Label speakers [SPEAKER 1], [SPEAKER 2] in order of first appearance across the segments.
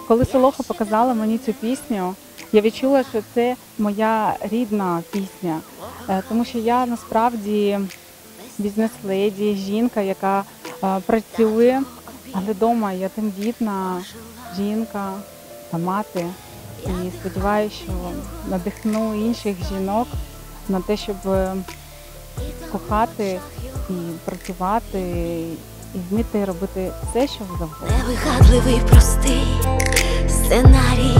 [SPEAKER 1] Коли Солоха показала мені цю пісню, я відчула, що це моя рідна пісня, тому що я насправді бізнес-леді, жінка, яка працює, але вдома я тендітна жінка та мати. І сподіваюся, що надихну інших жінок на те, щоб кохати і працювати, і вміти робити все, що завгодно.
[SPEAKER 2] Невигадливий простий сценарій,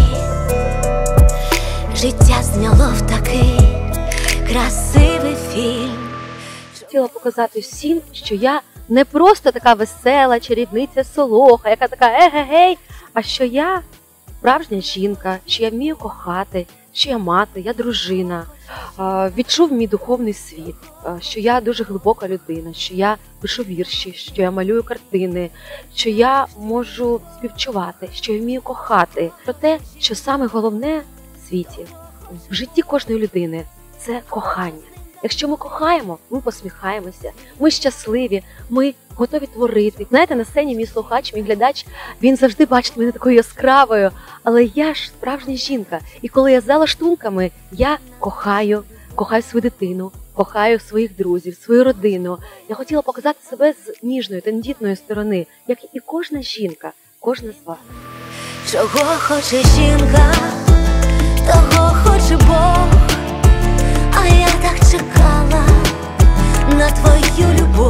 [SPEAKER 2] життя зняло в такий красивий фільм.
[SPEAKER 3] Хотіла показати всім, що я не просто така весела чарівниця Солоха, яка така егегей, а що я справжня жінка, що я вмію кохати, що я мати, я дружина. Відчув мій духовний світ, що я дуже глибока людина, що я пишу вірші, що я малюю картини, що я можу співчувати, що я вмію кохати. Про те, що саме головне в світі, в житті кожної людини – це кохання. Якщо ми кохаємо, ми посміхаємося, ми щасливі, ми готові творити. Знаєте, на сцені мій слухач, мій глядач, він завжди бачить мене такою яскравою, але я ж справжня жінка. І коли я за лаштунками, я кохаю свою дитину, кохаю своїх друзів, свою родину. Я хотіла показати себе з ніжної, тендітної сторони, як і кожна жінка, кожна з вас.
[SPEAKER 2] Чого хоче жінка, того хоче Бог. А я так чекала на твою любов.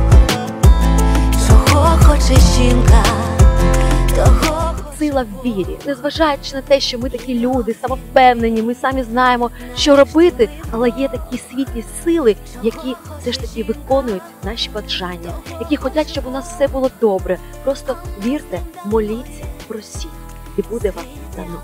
[SPEAKER 2] Чого хоче жінка, того
[SPEAKER 3] Сила в вірі, незважаючи на те, що ми такі люди, самовпевнені, ми самі знаємо, що робити, але є такі світлі сили, які все ж таки виконують наші бажання, які хочуть, щоб у нас все було добре. Просто вірте, моліться, просіть, і буде вам дано.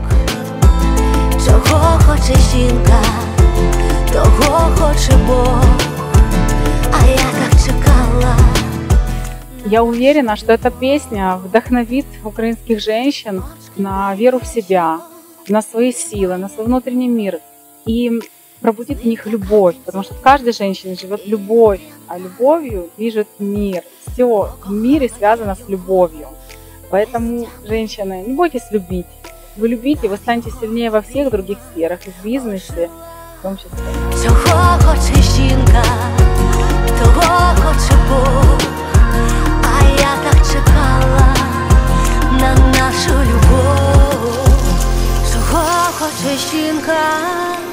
[SPEAKER 2] чого хоче жінка, того хоче Бог. А я так чекала.
[SPEAKER 1] Я уверена, что эта песня вдохновит украинских женщин на веру в себя, на свои силы, на свой внутренний мир и пробудит в них любовь, потому что в каждой женщине живет любовь, а любовью движет мир. Все в мире связано с любовью. Поэтому, женщины, не бойтесь любить. Вы любите, вы станете сильнее во всех других сферах, и в бизнесе в том числе.
[SPEAKER 2] Чого хоче жінка, того хоче Бог. А я так чекала на нашу любов. Чого хоче жінка,